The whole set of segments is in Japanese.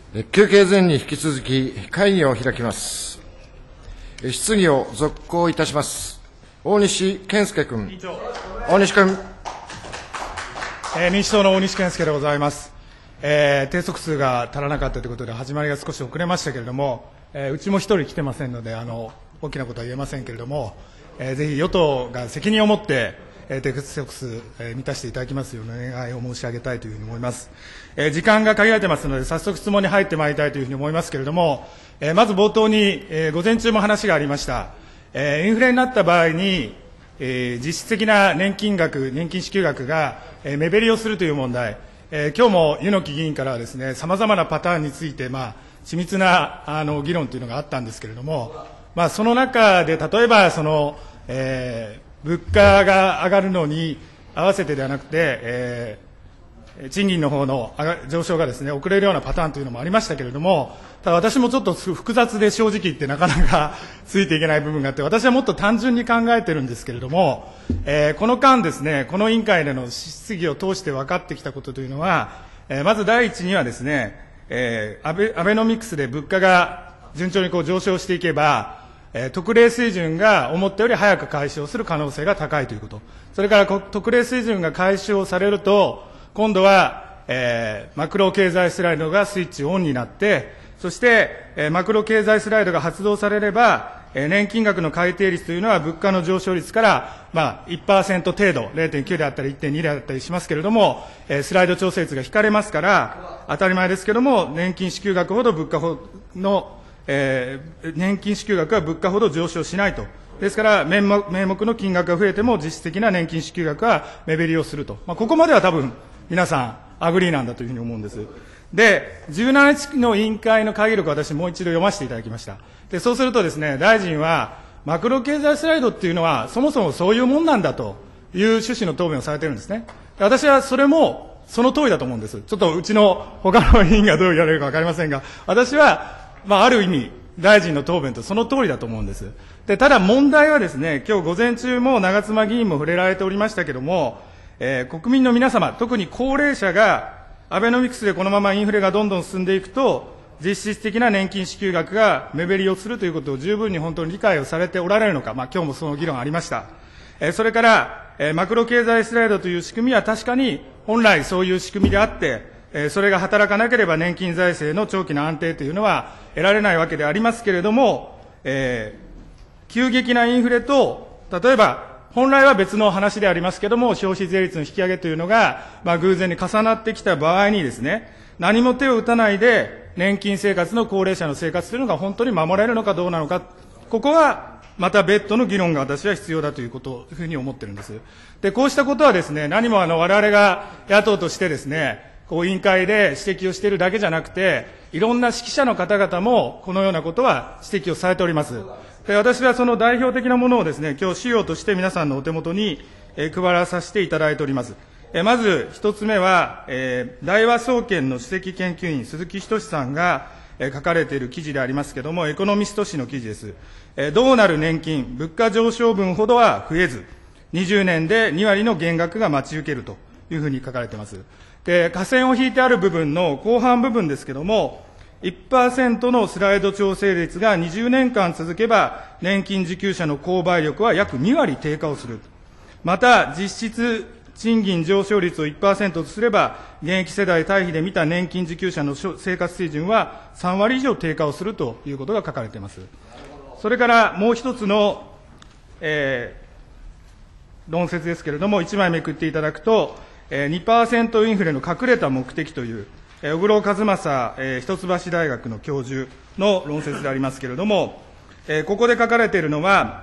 休憩前に引き続き会議を開きます。質疑を続行いたします。大西健介君。大西君。 民主党の大西健介でございます。定則数が足らなかったということで始まりが少し遅れましたけれども、うちも一人来てませんので大きなことは言えませんけれども、ぜひ与党が責任を持って定則数満たしていただきますようお願いを申し上げたいというふうに思います。時間が限られてますので早速質問に入ってまいりたいというふうに思いますけれども、まず冒頭に午前中も話がありました。インフレになった場合に実質的な年金支給額が目減りをするという問題、今日も柚木議員からはですね、さまざまなパターンについて緻密な議論というのがあったんですけれども、その中で例えば物価が上がるのに合わせてではなくて、賃金の方の上昇がですね遅れるようなパターンというのもありましたけれども、ただ私もちょっと複雑で正直言ってなかなかついていけない部分があって、私はもっと単純に考えてるんですけれども、この間ですね、この委員会での質疑を通して分かってきたことというのは、まず第一にはですね、アベノミクスで物価が順調に上昇していけば、特例水準が思ったより早く解消する可能性が高いということ、それから特例水準が解消されると、今度は、マクロ経済スライドがスイッチオンになって、そして、マクロ経済スライドが発動されれば、年金額の改定率というのは物価の上昇率から、1% 程度、0.9 であったり 1.2 であったりしますけれども、スライド調整率が引かれますから、当たり前ですけれども、年金支給額ほど物価の年金支給額は物価ほど上昇しないと。ですから、名目の金額が増えても実質的な年金支給額は目減りをすると。ここまでは多分皆さんアグリーなんだというふうに思うんです。で、17日の委員会の会議録を私もう一度読ませていただきました。で、そうするとですね、大臣はマクロ経済スライドっていうのはそもそもそういうもんなんだという趣旨の答弁をされているんですね。私はそれもその通りだと思うんです。ちょっとうちの他の委員がどう言われるかわかりませんが、私はある意味、大臣の答弁とその通りだと思うんです。で、ただ問題はですね、今日午前中も長妻議員も触れられておりましたけれども、国民の皆様、特に高齢者がアベノミクスでこのままインフレがどんどん進んでいくと、実質的な年金支給額が目減りをするということを十分に本当に理解をされておられるのか、今日もその議論ありました。それから、マクロ経済スライドという仕組みは確かに本来そういう仕組みであって、それが働かなければ年金財政の長期の安定というのは得られないわけでありますけれども、急激なインフレと、例えば本来は別の話でありますけれども、消費税率の引き上げというのが、偶然に重なってきた場合にですね、何も手を打たないで年金生活の高齢者の生活というのが本当に守られるのかどうなのか、ここはまた別途の議論が私は必要だということふうに思ってるんです。で、こうしたことはですね、何も我々が野党としてですね、委員会で指摘をしているだけじゃなくて、いろんな識者の方々もこのようなことは指摘をされております。で、私はその代表的なものをですね、今日資料として皆さんのお手元に配らさせていただいております。まず一つ目は、大和総研の首席研究員、鈴木仁さんが書かれている記事でありますけれども、エコノミスト誌の記事です。どうなる年金、物価上昇分ほどは増えず、20年で2割の減額が待ち受けるというふうに書かれています。で、下線を引いてある部分の後半部分ですけれども、1% のスライド調整率が20年間続けば、年金受給者の購買力は約2割低下をする。また、実質賃金上昇率を 1% とすれば、現役世代対比で見た年金受給者の生活水準は3割以上低下をするということが書かれています。それからもう一つの、論説ですけれども、1枚めくっていただくと、2% インフレの隠れた目的という、小黒和正、一橋大学の教授の論説でありますけれども、ここで書かれているのは、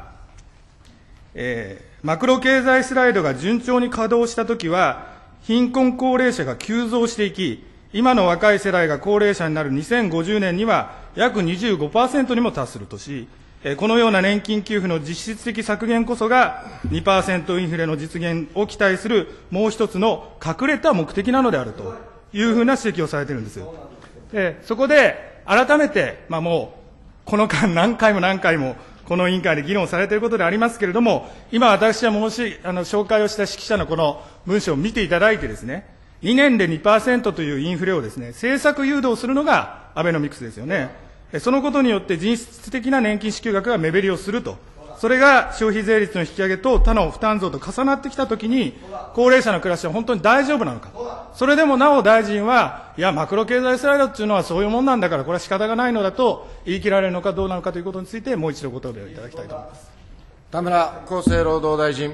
マクロ経済スライドが順調に稼働したときは、貧困高齢者が急増していき、今の若い世代が高齢者になる2050年には約 25% にも達するとし、このような年金給付の実質的削減こそが 2% インフレの実現を期待するもう一つの隠れた目的なのであるというふうな指摘をされているんです。で、そこで改めて、もうこの間何回もこの委員会で議論されていることでありますけれども、今私は紹介をした識者のこの文章を見ていただいてですね、 2年で 2% というインフレをですね、政策誘導するのがアベノミクスですよね。そのことによって実質的な年金支給額が目減りをすると。それが消費税率の引き上げと他の負担増と重なってきたときに、高齢者の暮らしは本当に大丈夫なのか。それでもなお大臣は、いや、マクロ経済スライドっていうのはそういうもんなんだから、これは仕方がないのだと言い切られるのかどうなのかということについて、もう一度ご答弁をいただきたいと思います。 田村厚生労働大臣。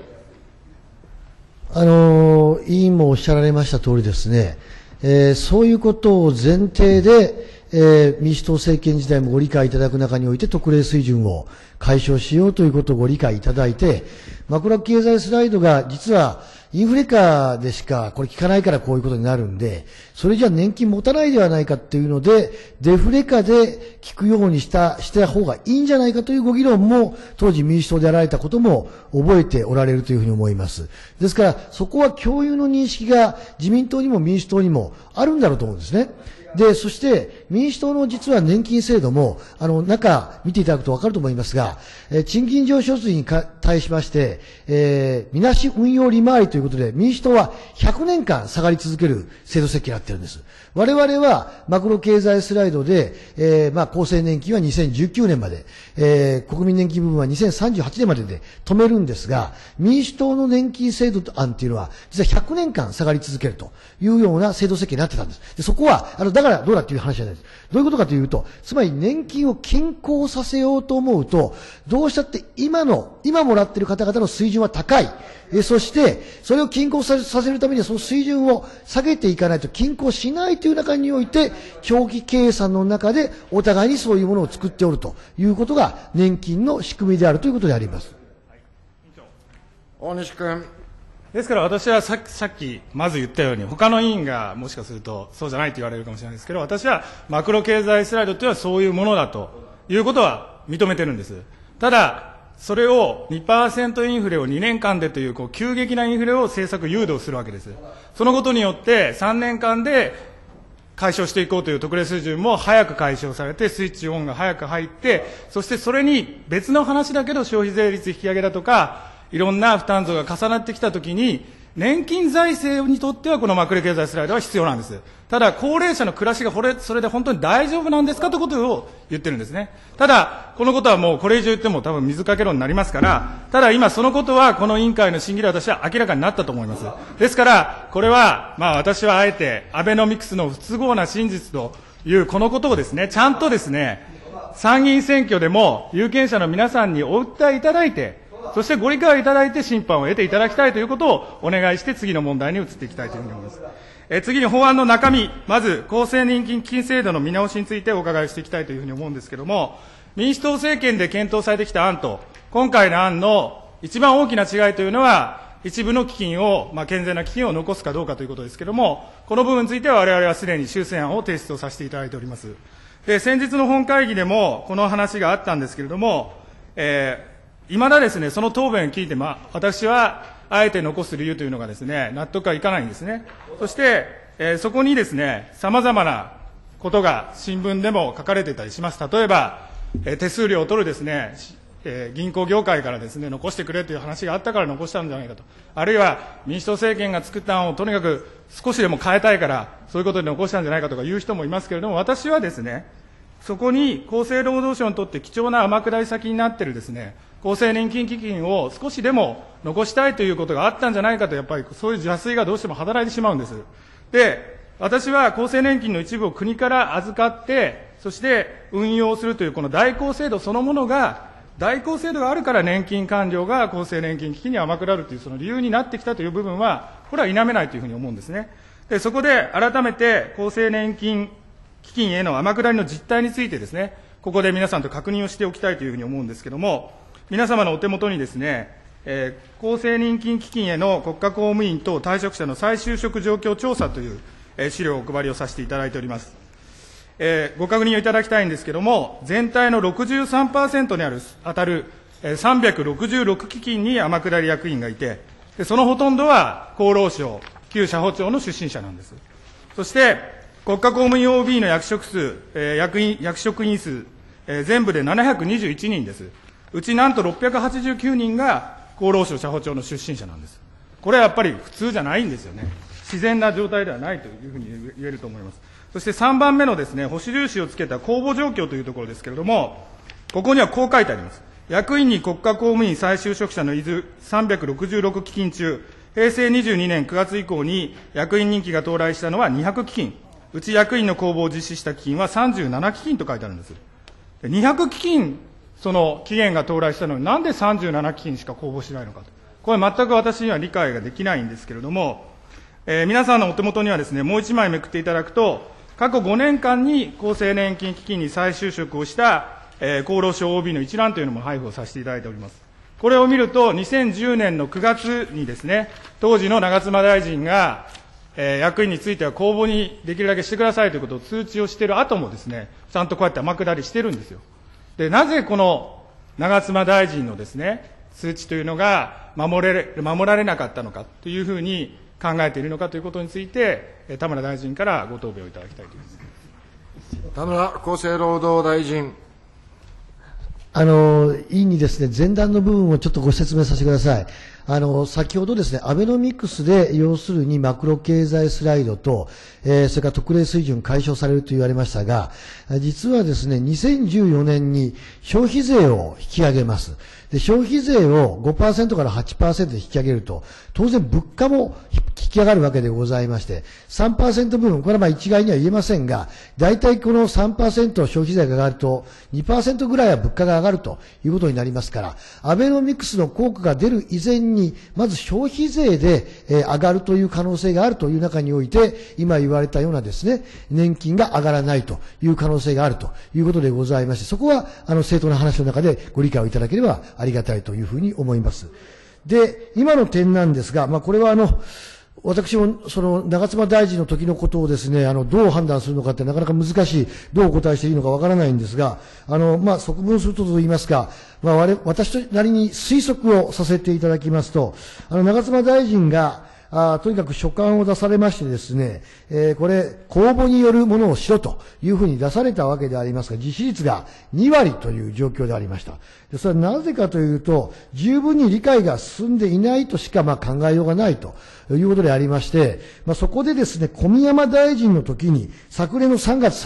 委員もおっしゃられました通りですね、そういうことを前提で、民主党政権時代もご理解いただく中において特例水準を解消しようということをご理解いただいて、マクロ経済スライドが実はインフレ下でしかこれ効かないからこういうことになるんで、それじゃ年金持たないではないかっていうので、デフレ下で効くようにした方がいいんじゃないかというご議論も当時民主党でやられたことも覚えておられるというふうに思います。ですからそこは共有の認識が自民党にも民主党にもあるんだろうと思うんですね。で、そして民主党の実は年金制度も、中見ていただくと分かると思いますが、賃金上昇率に対しまして、みなし運用利回りということで、民主党は100年間下がり続ける制度設計になっているんです。我々はマクロ経済スライドで、厚生年金は2019年まで、国民年金部分は2038年までで止めるんですが、民主党の年金制度案っていうのは、実は100年間下がり続けるというような制度設計になってたんです。で、そこは、だからどうだっていう話じゃないです。どういうことかというと、つまり年金を均衡させようと思うと、どうしたって今もらっている方々の水準は高い。そして、それを均衡させるためにはその水準を下げていかないと均衡しないという中において、長期計算の中でお互いにそういうものを作っておるということが年金の仕組みであるということであります。 大西君。 ですから私はさっきまず言ったように、他の委員がもしかするとそうじゃないと言われるかもしれないですけど、私はマクロ経済スライドというのはそういうものだということは認めてるんです。ただ、それを 2% インフレを2年間でという急激なインフレを政策誘導するわけです。そのことによって3年間で解消していこうという特例水準も早く解消されて、スイッチオンが早く入って、そしてそれに別の話だけど消費税率引き上げだとか、いろんな負担増が重なってきたときに、年金財政にとってはこのマクロ経済スライドは必要なんです。ただ、高齢者の暮らしがそれで本当に大丈夫なんですかということを言ってるんですね。ただ、このことはもうこれ以上言っても多分水かけ論になりますから、ただ今そのことはこの委員会の審議で私は明らかになったと思います。ですから、これは、私はあえてアベノミクスの不都合な真実というこのことをですね、ちゃんとですね、参議院選挙でも有権者の皆さんにお訴えいただいて、そしてご理解いただいて審判を得ていただきたいということをお願いして次の問題に移っていきたいというふうに思います。次に法案の中身、まず厚生年金基金制度の見直しについてお伺いしていきたいというふうに思うんですけれども、民主党政権で検討されてきた案と、今回の案の一番大きな違いというのは、一部の基金を、健全な基金を残すかどうかということですけれども、この部分については我々はすでに修正案を提出をさせていただいております。で、先日の本会議でもこの話があったんですけれども、いまだですね、その答弁を聞いて、私はあえて残す理由というのがですね、納得がいかないんですね。そして、そこにですね、様々なことが新聞でも書かれていたりします。例えば、手数料を取るですね、銀行業界からですね、残してくれという話があったから残したんじゃないかと。あるいは民主党政権が作った案をとにかく少しでも変えたいから、そういうことで残したんじゃないかとか言う人もいますけれども、私はですね、そこに厚生労働省にとって貴重な天下り先になっているですね、厚生年金基金を少しでも残したいということがあったんじゃないかと、やっぱりそういう邪推がどうしても働いてしまうんです。で、私は厚生年金の一部を国から預かって、そして運用するというこの代行制度そのものが、代行制度があるから年金官僚が厚生年金基金に天下るというその理由になってきたという部分は、これは否めないというふうに思うんですね。で、そこで改めて厚生年金基金への天下りの実態についてですね、ここで皆さんと確認をしておきたいというふうに思うんですけれども、皆様のお手元にですね、厚生年金基金への国家公務員等退職者の再就職状況調査という、資料をお配りをさせていただいております。ご確認をいただきたいんですけれども、全体の 63% に当たる366基金に天下り役員がいて、そのほとんどは厚労省、旧社保庁の出身者なんです。そして、国家公務員 OB の役職数、役職員数、全部で721人です。うちなんと689人が厚労省社保庁の出身者なんです。これはやっぱり普通じゃないんですよね。 自然な状態ではないというふうに言えると思います。そして3番目のですね、保守粒子をつけた公募状況というところですけれども、ここにはこう書いてあります。役員に国家公務員再就職者の伊豆366基金中、平成22年9月以降に役員任期が到来したのは200基金、うち役員の公募を実施した基金は37基金と書いてあるんです。200基金、その期限が到来したのに、なんで37基金しか公募しないのかと。これ全く私には理解ができないんですけれども、皆さんのお手元にはですね、もう一枚めくっていただくと、過去5年間に厚生年金基金に再就職をした、厚労省 OB の一覧というのも配布をさせていただいております。これを見ると、2010年の9月にですね、当時の長妻大臣が、役員については公募にできるだけしてくださいということを通知をしている後もですね、ちゃんとこうやって天下りしてるんですよ。で、なぜこの長妻大臣のですね、通知というのが守られなかったのかというふうに考えているのかということについて、田村大臣からご答弁をいただきたいと思います。 田村厚生労働大臣。 委員にですね、前段の部分をちょっとご説明させてください。先ほどですね、アベノミクスで要するにマクロ経済スライドと、それから特例水準解消されると言われましたが、実はですね、2014年に消費税を引き上げます。で、消費税を 5% から 8% で引き上げると、当然物価も引き上がるわけでございまして、3% 分、これはまあ一概には言えませんが、大体この 3% 消費税が上がると、2% ぐらいは物価が上がるということになりますから、アベノミクスの効果が出る以前に、まず消費税で上がるという可能性があるという中において、今言われたようなですね、年金が上がらないという可能性があるということでございまして、そこは正当な話の中でご理解をいただければありがたいというふうに思います。で、今の点なんですが、これは私も長妻大臣の時のことをですね、どう判断するのかってなかなか難しい、どうお答えしていいのかわからないんですが、側分すると言いますか、私なりに推測をさせていただきますと、長妻大臣が、とにかく書簡を出されましてですね、これ、公募によるものをしろというふうに出されたわけでありますが、実施率が2割という状況でありました。それはなぜかというと、十分に理解が進んでいないとしか考えようがないということでありまして、そこでですね、小宮山大臣の時に、昨年の3月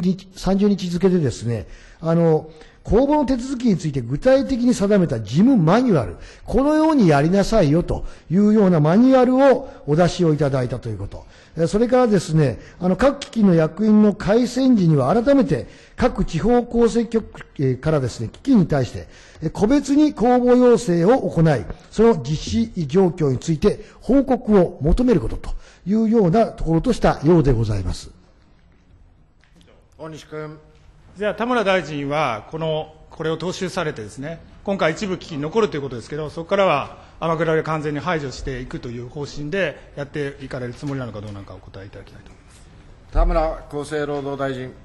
30日付でですね、公募の手続きについて具体的に定めた事務マニュアル、このようにやりなさいよというようなマニュアルをお出しをいただいたということ。それからですね、各基金の役員の改選時には改めて各地方公正局からですね、基金に対して個別に公募要請を行い、その実施状況について報告を求めることというようなところとしたようでございます。 大西君。 じゃあ、田村大臣はこれを踏襲されてですね、今回一部基金残るということですけど、そこからは天下りを完全に排除していくという方針でやっていかれるつもりなのかどうなのかお答えいただきたいと思います。 田村厚生労働大臣。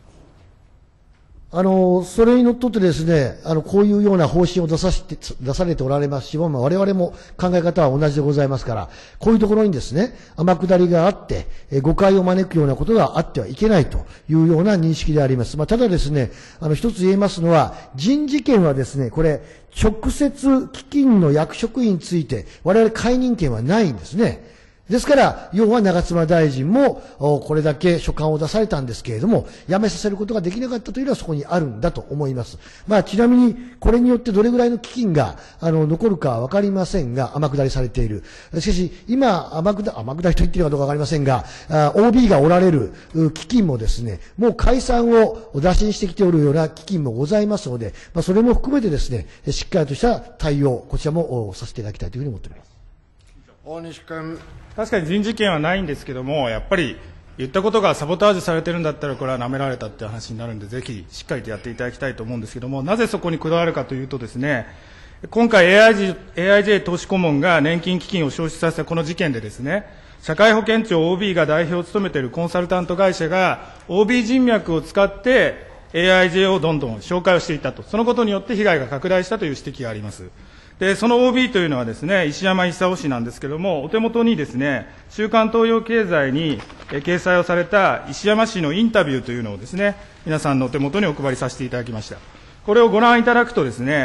それにのっとってですね、こういうような方針を出されておられますし、我々も考え方は同じでございますから、こういうところにですね、天下りがあって、誤解を招くようなことがあってはいけないというような認識であります。ただですね、一つ言えますのは、人事権はですね、これ、直接基金の役職員について、我々解任権はないんですね。ですから、要は長妻大臣も、これだけ書簡を出されたんですけれども、辞めさせることができなかったというのはそこにあるんだと思います。ちなみに、これによってどれぐらいの基金が、残るかはわかりませんが、天下りされている。しかし、今、天下りと言っているかどうかわかりませんが、OB がおられる基金もですね、もう解散を打診してきておるような基金もございますので、それも含めてですね、しっかりとした対応、こちらもさせていただきたいというふうに思っております。 大西君。 確かに人事権はないんですけども、やっぱり言ったことがサボタージュされてるんだったら、これは舐められたっていう話になるんで、ぜひしっかりとやっていただきたいと思うんですけども、なぜそこにこだわるかというとですね、今回 AIJ 投資顧問が年金基金を消失させたこの事件でですね、社会保険庁 OB が代表を務めているコンサルタント会社が OB 人脈を使って AIJ をどんどん紹介をしていたと、そのことによって被害が拡大したという指摘があります。で、その OB というのはですね、石山久夫氏なんですけれども、お手元にですね、週刊東洋経済に掲載をされた石山氏のインタビューというのをですね、皆さんのお手元にお配りさせていただきました。これをご覧いただくとですね、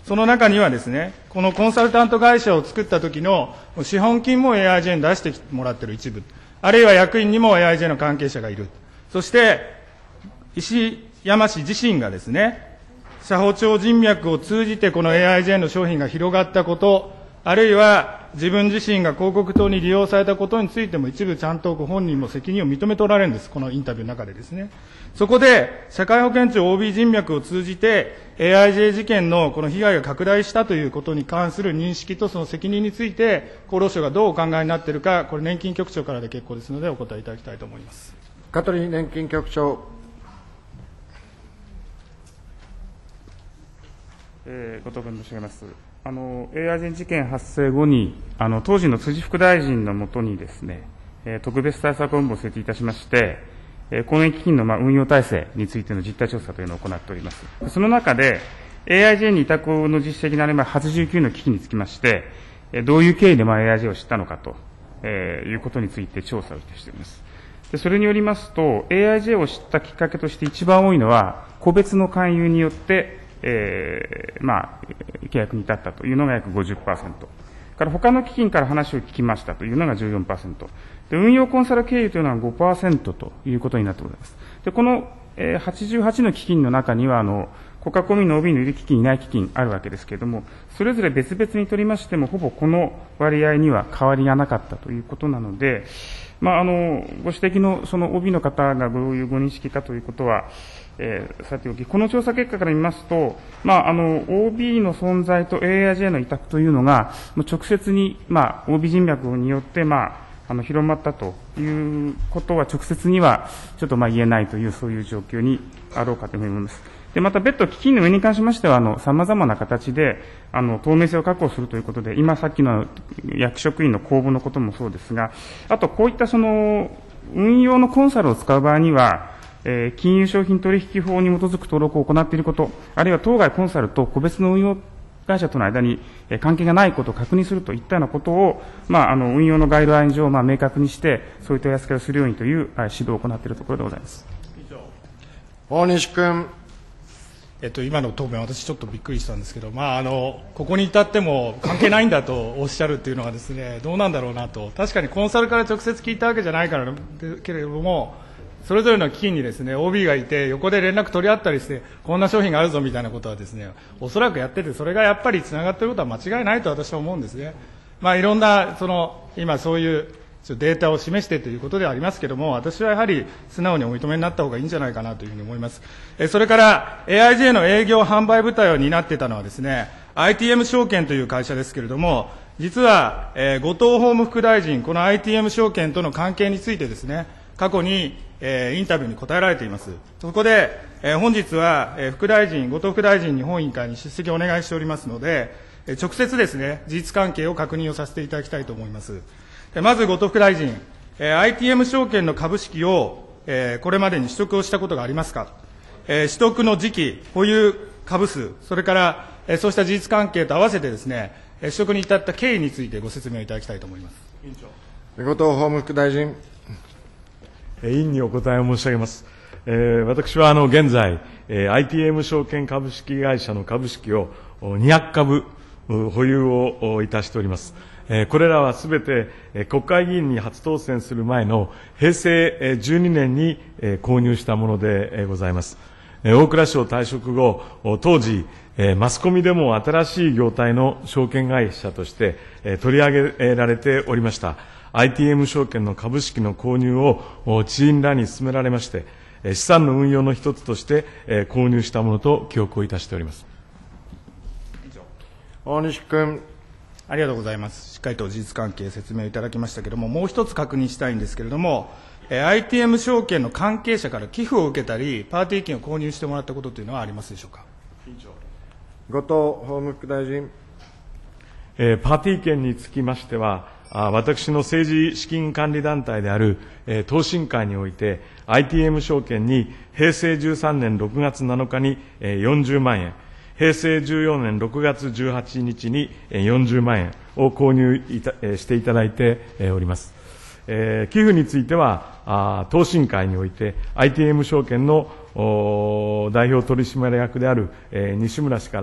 その中にはですね、このコンサルタント会社を作った時の資本金も AIJ に出してもらっている一部、あるいは役員にも AIJ の関係者がいる。そして、石山氏自身がですね、社保庁人脈を通じてこの AIJ の商品が広がったこと、あるいは自分自身が広告等に利用されたことについても一部ちゃんとご本人も責任を認めておられるんです。このインタビューの中でですね。そこで、社会保険庁 OB 人脈を通じて AIJ 事件のこの被害が拡大したということに関する認識とその責任について、厚労省がどうお考えになっているか、これ年金局長からで結構ですのでお答えいただきたいと思います。 香取年金局長。 ご答弁申し上げます。AIJ 事件発生後に、当時の辻副大臣のもとにですね、特別対策本部を設置いたしまして、更年期基金の運用体制についての実態調査というのを行っております。その中で、AIJ に委託の実績のある89の基金につきまして、どういう経緯でAIJ を知ったのかということについて調査をしております。でそれによりますと、AIJ を知ったきっかけとして一番多いのは、個別の勧誘によって、契約に至ったというのが約 50%。から他の基金から話を聞きましたというのが 14%。で、運用コンサル経由というのは 5% ということになってございます。で、この、88の基金の中には、国家公務員の OB のいる基金、いない基金あるわけですけれども、それぞれ別々にとりましても、ほぼこの割合には変わりがなかったということなので、ご指摘のその OB の方がどういうご認識かということは、さておき、この調査結果から見ますと、OB の存在と AIJ の委託というのが、直接に、OB 人脈によって、広まったということは直接にはちょっと言えないという、そういう状況にあろうかと思います。で、また別途基金の上に関しましては、様々な形で、透明性を確保するということで、今さっきの役職員の公募のこともそうですが、あとこういった運用のコンサルを使う場合には、金融商品取引法に基づく登録を行っていること、あるいは当該コンサルと個別の運用会社との間に関係がないことを確認するといったようなことを、運用のガイドライン上、明確にして、そういった取り扱いをするようにという指導を行っているところでございます。 大西君。 今の答弁、私ちょっとびっくりしたんですけど、ここに至っても関係ないんだとおっしゃるっていうのはですね、どうなんだろうなと。確かにコンサルから直接聞いたわけじゃないからけれども、それぞれの基金にですね、OB がいて、横で連絡取り合ったりして、こんな商品があるぞみたいなことはですね、おそらくやってて、それがやっぱりつながっていることは間違いないと私は思うんですね。いろんな、今そういうデータを示してということではありますけれども、私はやはり素直にお認めになった方がいいんじゃないかなというふうに思います。それから、AIJ の営業販売部隊を担っていたのはですね、ITM 証券という会社ですけれども、実は、後藤法務副大臣、この ITM 証券との関係についてですね、過去に、インタビューに答えられています。そこで、本日は、副大臣、後藤副大臣に本委員会に出席をお願いしておりますので、直接ですね、事実関係を確認をさせていただきたいと思います。まず、後藤副大臣、ITM 証券の株式を、これまでに取得をしたことがありますか。取得の時期、保有株数、それから、そうした事実関係と合わせてですね、取得に至った経緯についてご説明をいただきたいと思います。委員長。 後藤法務副大臣。 委員にお答えを申し上げます。私は現在、ITM 証券株式会社の株式を200株保有をいたしております。これらはすべて国会議員に初当選する前の平成12年に購入したものでございます。大蔵省退職後、当時、マスコミでも新しい業態の証券会社として取り上げられておりました。ITM 証券の株式の購入を知員らに進められまして、資産の運用の一つとして購入したものと記憶をいたしております。 大西君。 ありがとうございます。しっかりと事実関係説明いただきましたけれども、もう一つ確認したいんですけれども、ITM 証券の関係者から寄付を受けたり、パーティー券を購入してもらったことというのはありますでしょうか。 後藤法務副大臣。 パーティー券につきましては、私の政治資金管理団体である東進会において、ITM 証券に平成13年6月7日に40万円、平成14年6月18日に40万円を購入していただいております。寄付については、東進会において ITM 証券の代表取締役である西村氏から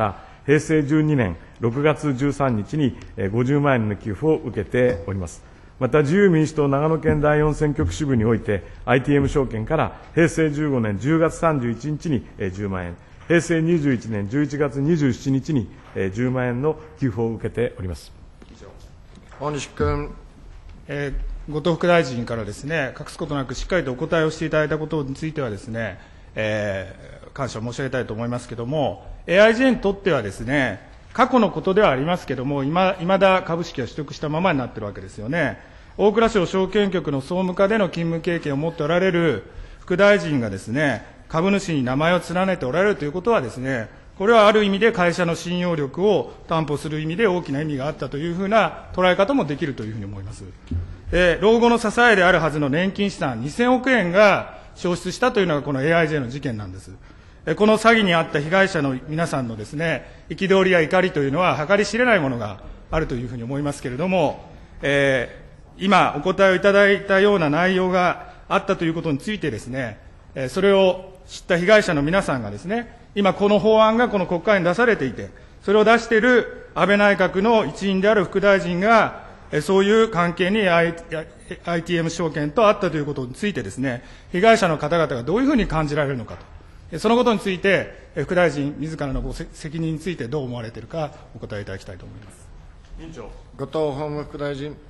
平成12年6月13日に50万円の給付を受けております。また、自由民主党長野県第4選挙区支部において、ITM 証券から平成15年10月31日に10万円、平成21年11月27日に10万円の給付を受けております。 大西君。 後藤副大臣からですね、隠すことなくしっかりとお答えをしていただいたことについてはですね、感謝を申し上げたいと思いますけれども、AIJ にとってはですね、過去のことではありますけれども、いまだ株式は取得したままになっているわけですよね。大蔵省証券局の総務課での勤務経験を持っておられる副大臣がですね、株主に名前を連ねておられるということはですね、これはある意味で会社の信用力を担保する意味で大きな意味があったというふうな捉え方もできるというふうに思います。老後の支えであるはずの年金資産2000億円が消失したというのがこの AIJ の事件なんです。この詐欺に遭った被害者の皆さんのですね、憤りや怒りというのは計り知れないものがあるというふうに思いますけれども、今お答えをいただいたような内容があったということについてですね、それを知った被害者の皆さんがですね、今この法案がこの国会に出されていて、それを出している安倍内閣の一員である副大臣が、そういう関係に ITM 証券とあったということについてですね、被害者の方々がどういうふうに感じられるのかと、そのことについて、副大臣自らのご責任についてどう思われているか、お答えいただきたいと思います。 委員長。 後藤法務副大臣。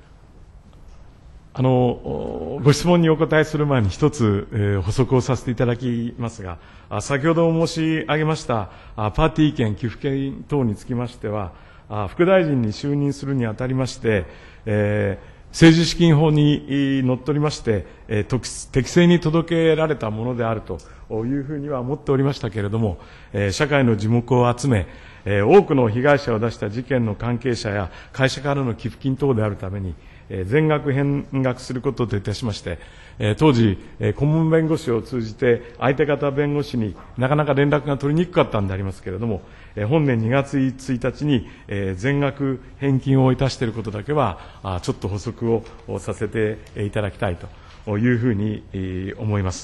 ご質問にお答えする前に一つ、補足をさせていただきますが、先ほど申し上げましたパーティー券、寄付金等につきましては、副大臣に就任するにあたりまして、政治資金法にのっとりまして、適正に届けられたものであるというふうには思っておりましたけれども、社会の耳目を集め、多くの被害者を出した事件の関係者や会社からの寄付金等であるために、全額返納することといたしまして、当時、顧問弁護士を通じて相手方弁護士になかなか連絡が取りにくかったんでありますけれども、本年2月1日に全額返金をいたしていることだけは、ちょっと補足をさせていただきたいというふうに思います。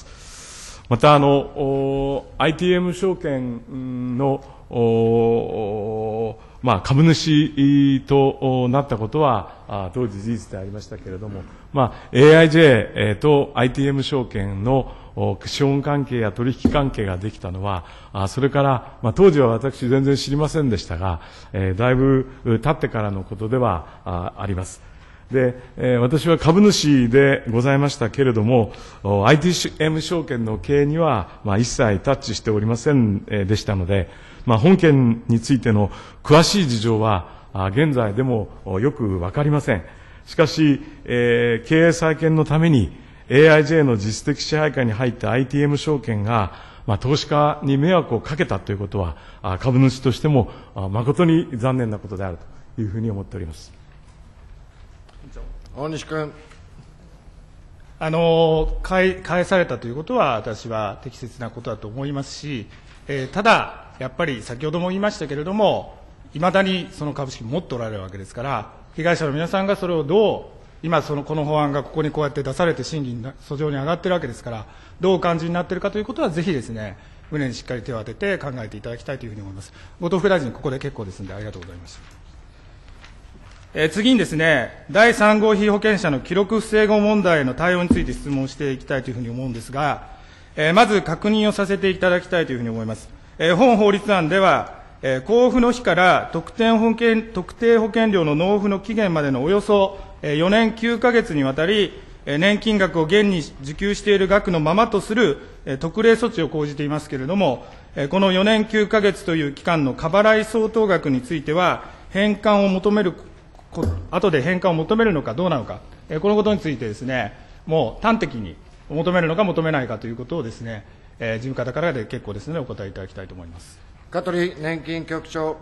また、ITM 証券の株主となったことは当時事実でありましたけれども、AIJ と ITM 証券の資本関係や取引関係ができたのは、それから、当時は私全然知りませんでしたが、だいぶ経ってからのことではあります。で、私は株主でございましたけれども、ITM 証券の経営には、一切タッチしておりませんでしたので、本件についての詳しい事情は、現在でもよくわかりません。しかし、経営再建のために AIJ の実質的支配下に入った ITM 証券が、投資家に迷惑をかけたということは、株主としても誠に残念なことであるというふうに思っております。 大西君。 返されたということは、私は適切なことだと思いますし、ただ、やっぱり先ほども言いましたけれども、いまだにその株式を持っておられるわけですから、被害者の皆さんがそれをどう、今この法案がここにこうやって出されて審議に訴状に上がっているわけですから、どうお感じになっているかということは、ぜひですね、胸にしっかり手を当てて考えていただきたいというふうに思います。後藤副大臣、ここで結構ですので、ありがとうございました。次にですね、第3号被保険者の記録不正誤問題への対応について質問していきたいというふうに思うんですが、まず確認をさせていただきたいというふうに思います。本法律案では、交付の日から特定保険料の納付の期限までのおよそ4年9ヶ月にわたり、年金額を現に受給している額のままとする特例措置を講じていますけれども、この4年9ヶ月という期間の過払い相当額については、返還を求める、後で返還を求めるのかどうなのか、このことについてですね、もう端的に求めるのか求めないかということをですね、事務方からで結構ですので、お答えいただきたいと思います。 香取年金局長。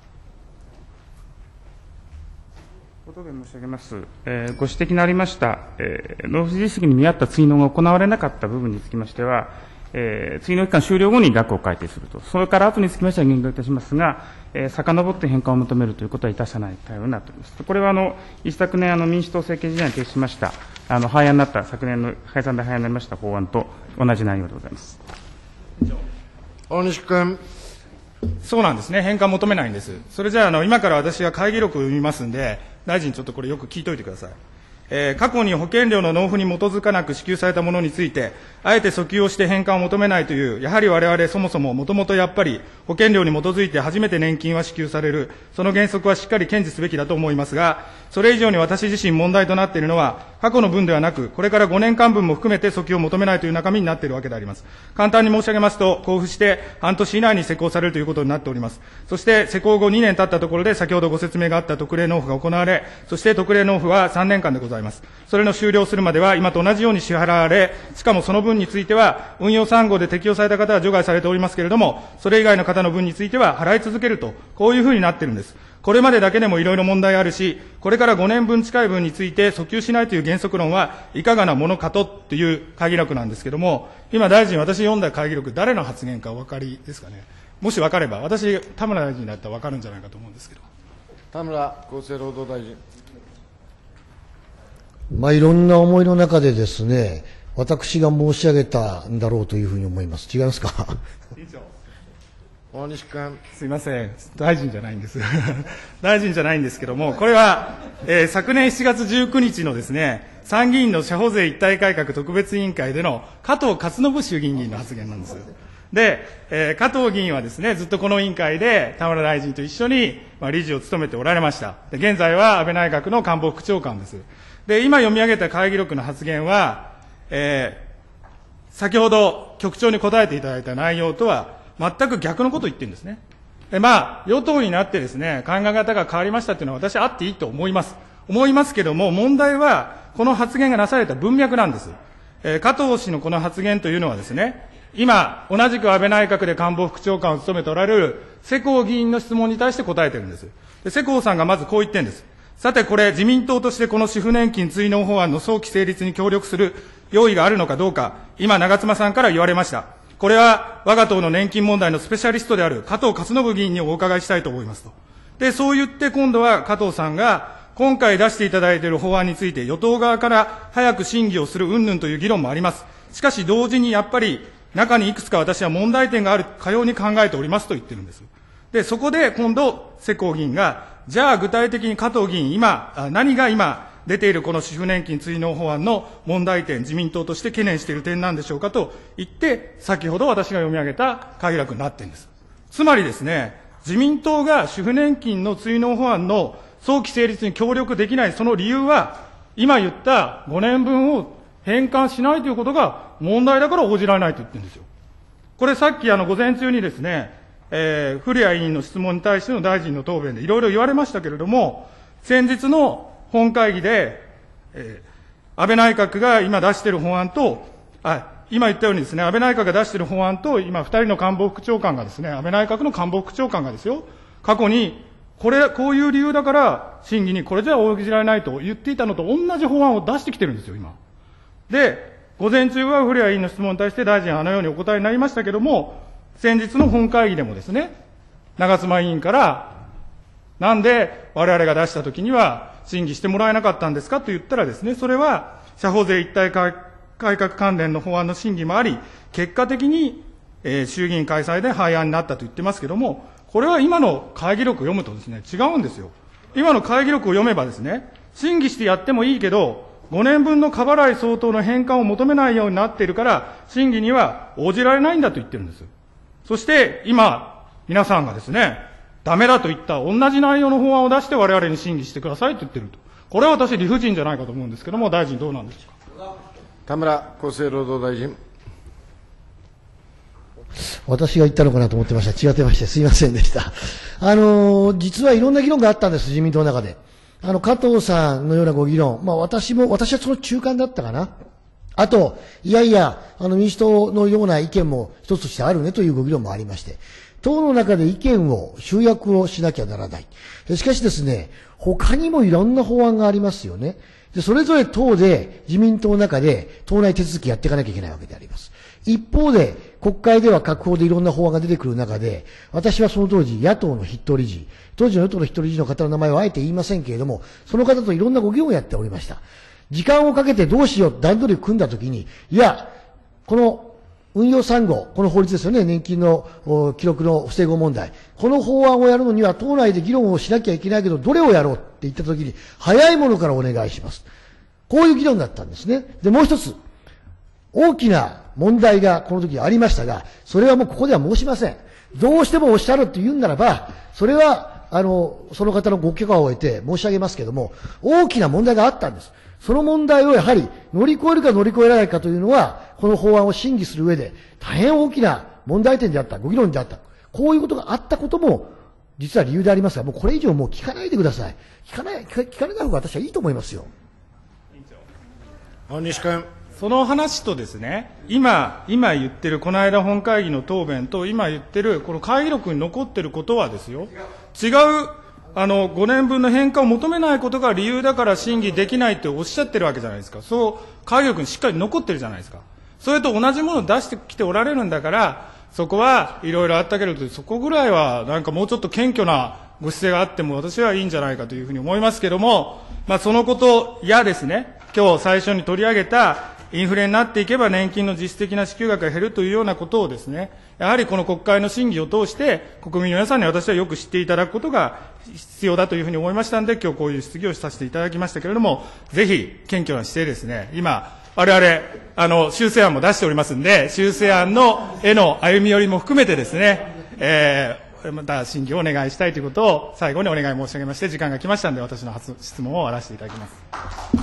ご答弁申し上げます。ご指摘のありました、納付実績に見合った追納が行われなかった部分につきましては、追納期間終了後に額を改定すると、それから後につきましては言及いたしますが、遡って返還を求めるということはいたさない対応になっております。これは一昨年民主党政権時代に提出しました、廃案になった、昨年の解散で廃案になりました法案と同じ内容でございます。 大西君。 そうなんですね。返還求めないんです。それじゃあ、今から私が会議録を読みますんで、大臣ちょっとこれよく聞いといてください。過去に保険料の納付に基づかなく支給されたものについて、あえて訴求をして返還を求めないという、やはり我々そもそももともとやっぱり保険料に基づいて初めて年金は支給される、その原則はしっかり堅持すべきだと思いますが、それ以上に私自身問題となっているのは、過去の分ではなく、これから5年間分も含めて訴求を求めないという中身になっているわけであります。簡単に申し上げますと、交付して半年以内に施行されるということになっております。そして施行後2年経ったところで、先ほどご説明があった特例納付が行われ、そして特例納付は3年間でございます。それの終了するまでは今と同じように支払われ、しかもその分については、運用3号で適用された方は除外されておりますけれども、それ以外の方の分については払い続けると、こういうふうになっているんです。これまでだけでもいろいろ問題あるし、これから5年分近い分について訴求しないという原則論はいかがなものかという会議録なんですけれども、今大臣、私読んだ会議録、誰の発言かお分かりですかね。もし分かれば、私、田村大臣だったら分かるんじゃないかと思うんですけど。 田村厚生労働大臣。 いろんな思いの中でですね、私が申し上げたんだろうというふうに思います。違いますか。 委員長。 大西君。 すいません。大臣じゃないんです。大臣じゃないんですけども、これは、昨年7月19日のですね、参議院の社保税一体改革特別委員会での加藤勝信衆議院議員の発言なんです。で、加藤議員はですね、ずっとこの委員会で田村大臣と一緒に、理事を務めておられました。で、現在は安倍内閣の官房副長官です。で、今読み上げた会議録の発言は、先ほど局長に答えていただいた内容とは全く逆のことを言ってるんですね。で、与党になってですね、考え方が変わりましたっていうのは私はあっていいと思います。思いますけども、問題はこの発言がなされた文脈なんです。加藤氏のこの発言というのはですね、今、同じく安倍内閣で官房副長官を務めておられる世耕議員の質問に対して答えてるんです。で、世耕さんがまずこう言ってるんです。さてこれ、自民党としてこの主婦年金追納法案の早期成立に協力する用意があるのかどうか、今、長妻さんから言われました。これは、我が党の年金問題のスペシャリストである加藤勝信議員にお伺いしたいと思いますと。で、そう言って今度は加藤さんが、今回出していただいている法案について、与党側から早く審議をする云々という議論もあります。しかし同時にやっぱり、中にいくつか私は問題点がある、かように考えておりますと言ってるんです。で、そこで今度、世耕議員が、じゃあ具体的に加藤議員、何が今出ているこの主婦年金追納法案の問題点、自民党として懸念している点なんでしょうかと言って、先ほど私が読み上げた会議録になっているんです。つまりですね、自民党が主婦年金の追納法案の早期成立に協力できないその理由は、今言った5年分を返還しないということが問題だから応じられないと言ってるんですよ。これさっき午前中にですね、古谷委員の質問に対しての大臣の答弁でいろいろ言われましたけれども、先日の本会議で、安倍内閣が今出している法案と、今言ったようにですね、安倍内閣が出している法案と、今2人の官房副長官がですね、安倍内閣の官房副長官がですよ、過去に、こういう理由だから審議にこれじゃ応じられないと言っていたのと同じ法案を出してきてるんですよ、今。で、午前中は古谷委員の質問に対して大臣はあのようにお答えになりましたけれども、先日の本会議でもですね、長妻委員から、なんで我々が出したときには審議してもらえなかったんですかと言ったらですね、それは社保税一体改革関連の法案の審議もあり、結果的に、衆議院開催で廃案になったと言ってますけれども、これは今の会議録を読むとですね、違うんですよ。今の会議録を読めばですね、審議してやってもいいけど、5年分の過払い相当の返還を求めないようになっているから、審議には応じられないんだと言ってるんです。そして今、皆さんがですね、ダメだと言った同じ内容の法案を出して我々に審議してくださいと言ってると。これは私理不尽じゃないかと思うんですけども、大臣どうなんでしょうか。 田村厚生労働大臣。 私が言ったのかなと思ってました。違ってまして、すいませんでした。実はいろんな議論があったんです、自民党の中で。加藤さんのようなご議論、私はその中間だったかな。あと、民主党のような意見も一つとしてあるねというご議論もありまして、党の中で意見を集約をしなきゃならない。しかしですね、他にもいろんな法案がありますよね。で、それぞれ党で、自民党の中で党内手続きやっていかなきゃいけないわけであります。一方で、国会では各法でいろんな法案が出てくる中で、私はその当時、野党の筆頭理事、当時の与党の筆頭理事の方の名前はあえて言いませんけれども、その方といろんなご議論をやっておりました。時間をかけてどうしよう段取りを組んだときに、この運用3号、この法律ですよね、年金の記録の不整合問題。この法案をやるのには、党内で議論をしなきゃいけないけど、どれをやろうって言ったときに、早いものからお願いします。こういう議論だったんですね。で、もう一つ、大きな問題がこの時ありましたが、それはもうここでは申しません。どうしてもおっしゃると言うんならば、それは、その方のご許可を得て申し上げますけれども、大きな問題があったんです。その問題をやはり乗り越えるか乗り越えられないかというのは、この法案を審議する上で大変大きな問題点であった、ご議論であった。こういうことがあったことも、実は理由でありますが、もうこれ以上もう聞かないでください。聞かれない方が私はいいと思いますよ。 大西君。 その話とですね、今言ってる、この間本会議の答弁と、今言ってる、この会議録に残ってることはですよ、違う、5年分の返還を求めないことが理由だから審議できないっておっしゃってるわけじゃないですか。そう、会議録にしっかり残ってるじゃないですか。それと同じものを出してきておられるんだから、そこはいろいろあったけれど、そこぐらいはなんかもうちょっと謙虚なご姿勢があっても私はいいんじゃないかというふうに思いますけれども、そのことやですね、今日最初に取り上げたインフレになっていけば年金の実質的な支給額が減るというようなことをですね、やはりこの国会の審議を通して国民の皆さんに私はよく知っていただくことが必要だというふうに思いましたので、今日こういう質疑をさせていただきましたけれども、ぜひ謙虚な姿勢ですね、今我々修正案も出しておりますんで、修正案のへの歩み寄りも含めてですね、また審議をお願いしたいということを最後にお願い申し上げまして、時間が来ましたので私の質問を終わらせていただきます。